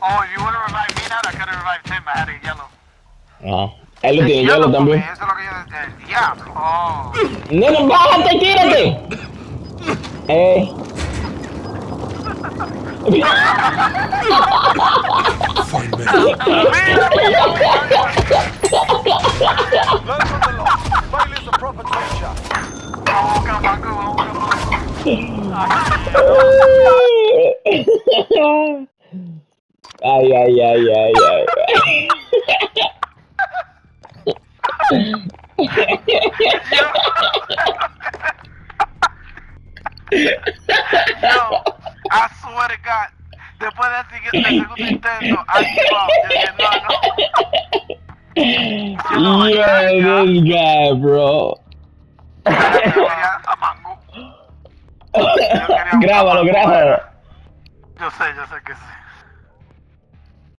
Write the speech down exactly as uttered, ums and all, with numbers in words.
Oh, if you want to revive me now, I could have revived him. I had a yellow. Ah, él lo tiene hielo también. Eso es lo que yo... El diablo. Oh. No, no, bájate, tírate. Eh. Fine man. Learn from the loss. Failure's a proper teacher. Vamos a buscar mango, vamos a buscar Ay, ay, ay, ay, ay. Yo, I swear to God, después del siguiente, del segundo intento, I give up. Yo dije, no, no. Yo, this guy, bro. Yo quería a mango. Yo quería un Grábalo, mango. grábalo. Yo sé, yo sé que sí.